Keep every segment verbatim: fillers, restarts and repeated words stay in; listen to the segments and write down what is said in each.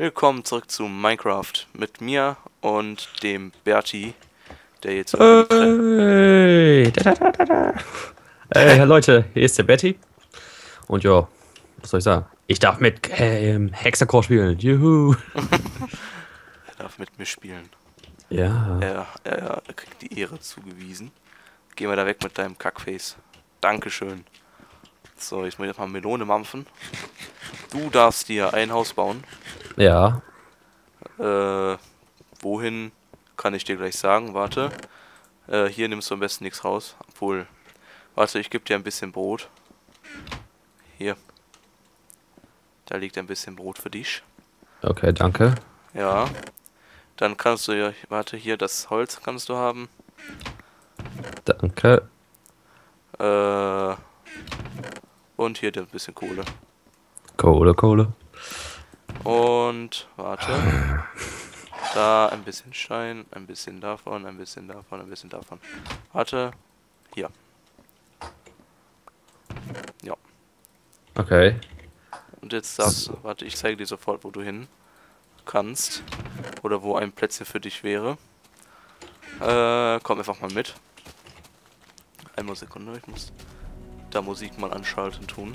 Willkommen zurück zu Minecraft mit mir und dem Berti, der jetzt Hey, da, da, da, da, da. Hey Leute, hier ist der Betty. Und ja, was soll ich sagen? Ich darf mit ähm, Hexacore spielen. Juhu. er darf mit mir spielen. Ja. Er, er, er kriegt die Ehre zugewiesen. Geh mal da weg mit deinem Kackface. Dankeschön. So, jetzt muss ich erstmal Melone mampfen. Du darfst dir ein Haus bauen. Ja. Äh, wohin kann ich dir gleich sagen. Warte. Äh, hier nimmst du am besten nichts raus. Obwohl, warte, ich gebe dir ein bisschen Brot. Hier. Da liegt ein bisschen Brot für dich. Okay, danke. Ja. Dann kannst du ja, warte, hier das Holz kannst du haben. Danke. Äh, und hier ein bisschen Kohle. Kohle, Kohle. Und, warte. Da ein bisschen Stein, ein bisschen davon, ein bisschen davon, ein bisschen davon. Warte. Hier. Ja. Okay. Und jetzt darfst du, warte, ich zeige dir sofort, wo du hin kannst. Oder wo ein Plätzchen für dich wäre. Äh, komm einfach mal mit. Eine Sekunde, ich muss da Musik mal anschalten tun.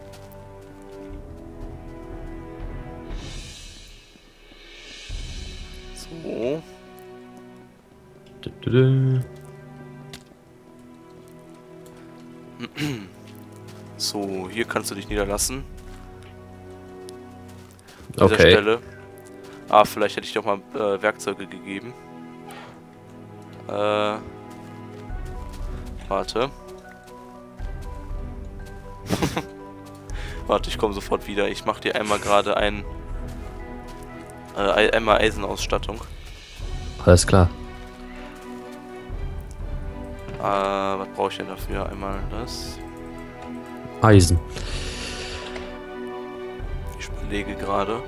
So. Du, du, du. So, hier kannst du dich niederlassen. An dieser Okay. Stelle. Ah, vielleicht hätte ich dir auch mal äh, Werkzeuge gegeben. Äh. Warte. Warte, ich komme sofort wieder. Ich mache dir einmal gerade ein. Äh, einmal Eisenausstattung. Alles klar. Äh, was brauche ich denn dafür? Einmal das. Eisen. Ich überlege gerade.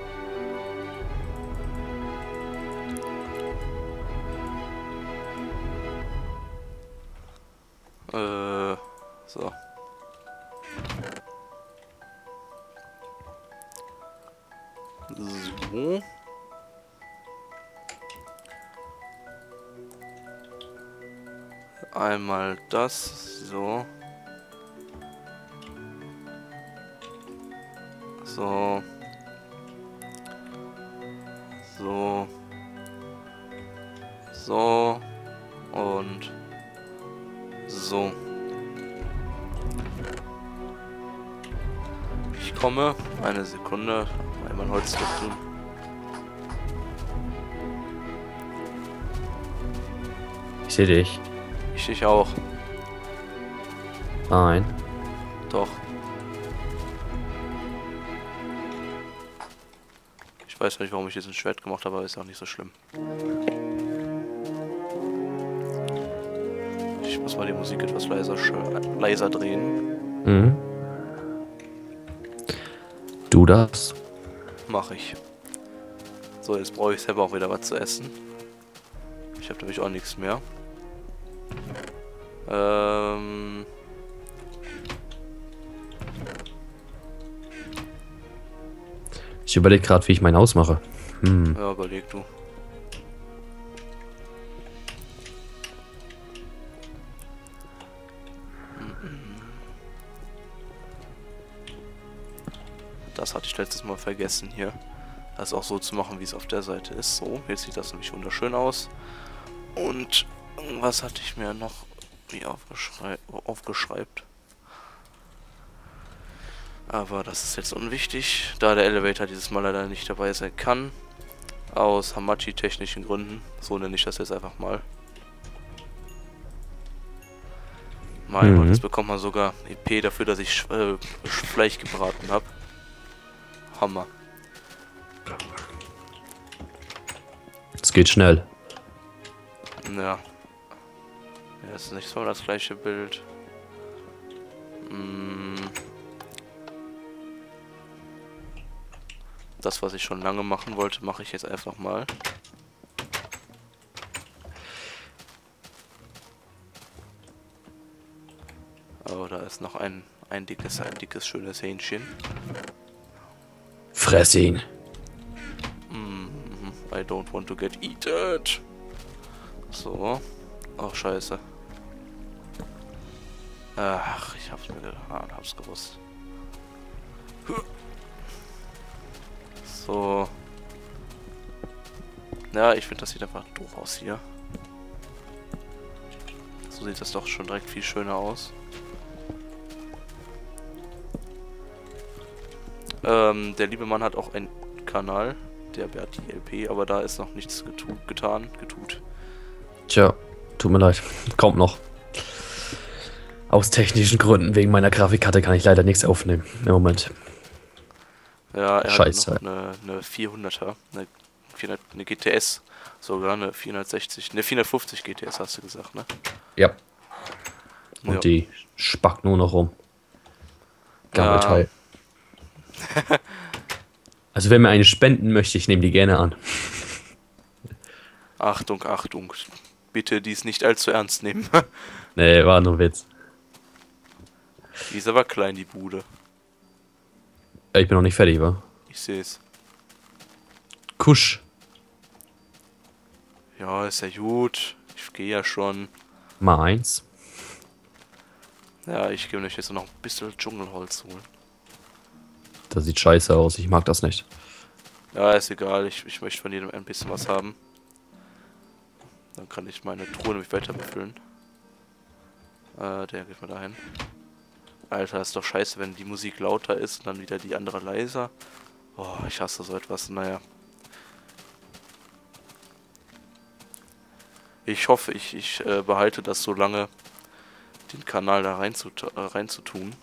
Äh, so. So. Einmal das, so. So. So. So. Und so. Ich komme. Eine Sekunde. Einmal Holz tun. Ich sehe dich. Ich dich auch. Nein. Doch. Ich weiß nicht, warum ich jetzt ein Schwert gemacht habe, aber ist auch nicht so schlimm. Ich muss mal die Musik etwas leiser, leiser drehen. Mhm. Du das? Mache ich. So, jetzt brauche ich selber auch wieder was zu essen. Ich habe nämlich auch nichts mehr. Ähm... Ich überlege gerade, wie ich mein Haus mache. Hm. Ja, überleg du. Das hatte ich letztes Mal vergessen hier. Das auch so zu machen, wie es auf der Seite ist. So, jetzt sieht das nämlich wunderschön aus. Und was hatte ich mir noch wie aufgeschrei aufgeschreibt? Aber das ist jetzt unwichtig, da der Elevator dieses Mal leider nicht dabei sein kann. Aus Hamachi-technischen Gründen. So nenne ich das jetzt einfach mal. Mein Gott, Mhm. jetzt bekommt man sogar E P dafür, dass ich äh, Fleisch gebraten habe. Hammer. Es geht schnell. Ja. Ja, das ist nicht so das gleiche Bild. Mm. Das, was ich schon lange machen wollte, mache ich jetzt einfach mal. Oh, da ist noch ein, ein dickes, ein dickes, schönes Hähnchen. Fress ihn. I don't want to get eaten. So. Ach, scheiße. Ach, ich hab's mir gedacht, hab's gewusst. So. Ja, ich finde, das sieht einfach doof aus hier. So sieht das doch schon direkt viel schöner aus. Ähm, der liebe Mann hat auch einen Kanal, der Berti L P, aber da ist noch nichts getu getan, getut. Tja, tut mir leid. Kommt noch. Aus technischen Gründen, wegen meiner Grafikkarte kann ich leider nichts aufnehmen im Moment. Ja, er Scheiße. hat noch eine, eine vierhunderter, eine, vierhundert, eine G T S, sogar eine vierhundertsechzig, eine vierhundertfünfzig G T S hast du gesagt, ne? Ja. Und Ja. die spackt nur noch rum. Gammelteil. Ja. Also wenn mir eine spenden möchte, ich nehme die gerne an. Achtung, Achtung. Bitte dies nicht allzu ernst nehmen. Nee, war nur Witz. Die ist aber klein, die Bude. Ich bin noch nicht fertig, wa? Ich seh's. Kusch. Ja, ist ja gut. Ich gehe ja schon. Mal eins. Ja, ich gehe euch jetzt noch ein bisschen Dschungelholz holen. Das sieht scheiße aus, ich mag das nicht. Ja, ist egal. Ich, ich möchte von jedem ein bisschen was haben. Dann kann ich meine Truhe nämlich weiter befüllen. Äh, der geht mal dahin. Alter, ist doch scheiße, wenn die Musik lauter ist und dann wieder die andere leiser. Oh, ich hasse so etwas. Naja. Ich hoffe, ich, ich äh, behalte das so lange, den Kanal da rein zu, äh, rein zu tun.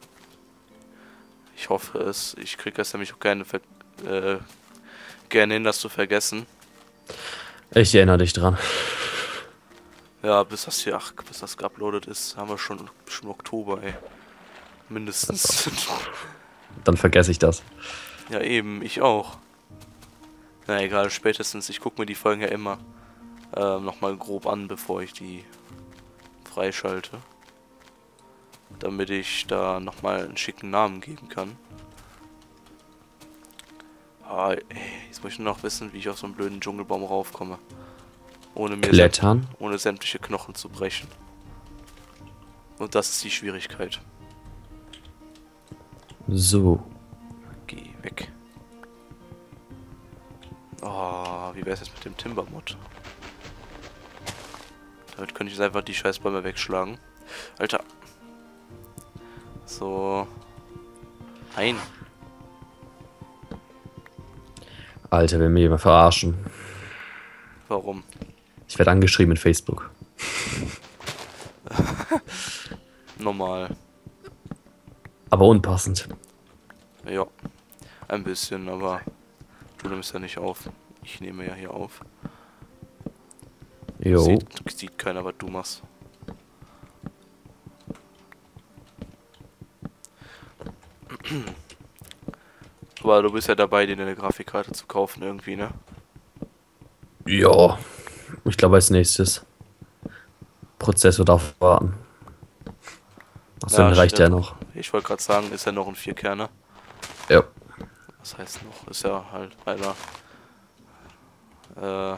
Ich hoffe es. Ich kriege es nämlich auch gerne, äh, gerne hin, das zu vergessen. Ich erinnere dich dran. Ja, bis das hier, ach, bis das geuploadet ist, haben wir schon, schon Oktober, ey. Mindestens. Dann vergesse ich das. Ja, eben, ich auch. Na egal, spätestens. Ich gucke mir die Folgen ja immer ähm, nochmal grob an, bevor ich die freischalte. Damit ich da nochmal einen schicken Namen geben kann. Ah, ey, jetzt muss ich nur noch wissen, wie ich auf so einen blöden Dschungelbaum raufkomme. Ohne mir Klettern. ohne sämtliche Knochen zu brechen. Und das ist die Schwierigkeit. So. Geh weg. Oh, wie wär's jetzt mit dem Timbermod? Damit könnte ich jetzt einfach die Scheißbäume wegschlagen. Alter. So. Nein. Alter, will mir jemand verarschen. Warum? Ich werde angeschrieben in Facebook. Normal. Aber unpassend. Ja. Ein bisschen, aber du nimmst ja nicht auf. Ich nehme ja hier auf. Jo. Sieht, sieht keiner, was du machst. Aber du bist ja dabei, dir eine Grafikkarte zu kaufen irgendwie, ne? Ja. Ich glaube als nächstes. Prozessor darf warten. Achso, Ja, dann reicht der stimmt. noch. Ich wollte gerade sagen, ist ja noch ein vier Kerner. Ja. Was heißt noch? Ist ja halt einer. Äh.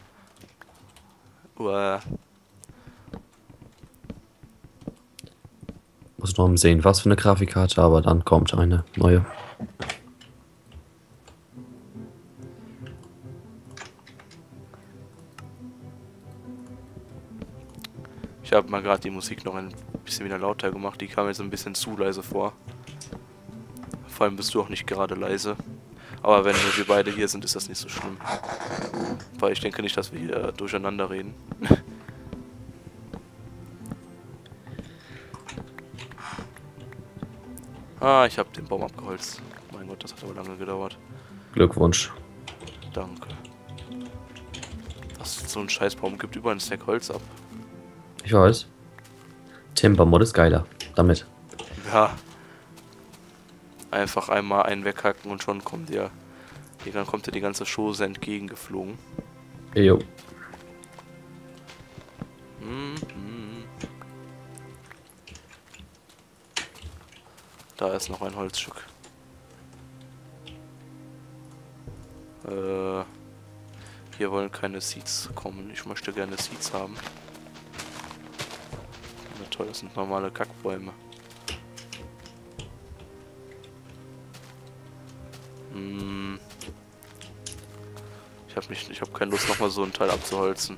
Uah. Muss noch sehen, was für eine Grafikkarte, aber dann kommt eine neue. Ich habe mal gerade die Musik noch ein bisschen wieder lauter gemacht. Die kam mir so ein bisschen zu leise vor. Vor allem bist du auch nicht gerade leise. Aber wenn nur wir beide hier sind, ist das nicht so schlimm. Weil ich denke nicht, dass wir hier durcheinander reden. Ah, ich habe den Baum abgeholzt. Mein Gott, das hat aber lange gedauert. Glückwunsch. Danke. Was so ein Scheißbaum gibt über einen Stack Holz ab. Ich weiß. Timbermod ist geiler. Damit. Ja. Einfach einmal einen weghacken und schon kommt dir, dann kommt dir die ganze Chose entgegengeflogen. Jo. Mhm. Da ist noch ein Holzstück. Äh, Hier wollen keine Seeds kommen. Ich möchte gerne Seeds haben. Na toll, das sind normale Kackbäume. Hm. Ich habe nicht, ich habe keine Lust, nochmal so einen Teil abzuholzen.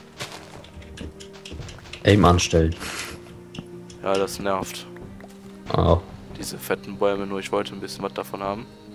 Aim anstellen. Ja, das nervt. Oh. Diese fetten Bäume, nur ich wollte ein bisschen was davon haben.